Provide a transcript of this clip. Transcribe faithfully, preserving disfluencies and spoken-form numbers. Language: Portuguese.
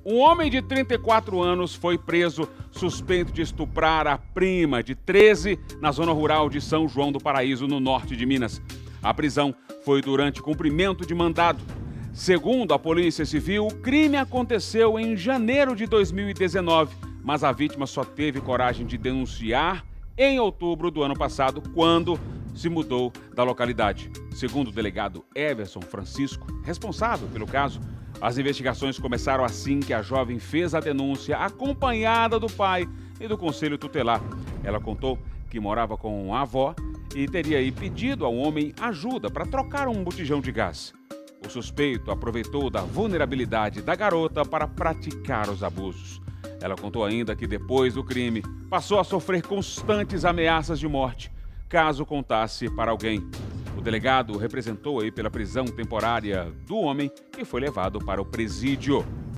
Um homem de trinta e quatro anos foi preso suspeito de estuprar a prima de treze na zona rural de São João do Paraíso, no norte de Minas. A prisão foi durante cumprimento de mandado. Segundo a Polícia Civil, o crime aconteceu em janeiro de dois mil e dezenove, mas a vítima só teve coragem de denunciar em outubro do ano passado, quando se mudou da localidade. Segundo o delegado Everson Francisco, responsável pelo caso, as investigações começaram assim que a jovem fez a denúncia, acompanhada do pai e do conselho tutelar. Ela contou que morava com a avó e teria aí pedido ao homem ajuda para trocar um botijão de gás. O suspeito aproveitou da vulnerabilidade da garota para praticar os abusos. Ela contou ainda que depois do crime passou a sofrer constantes ameaças de morte, caso contasse para alguém. O delegado representou aí pela prisão temporária do homem, que foi levado para o presídio.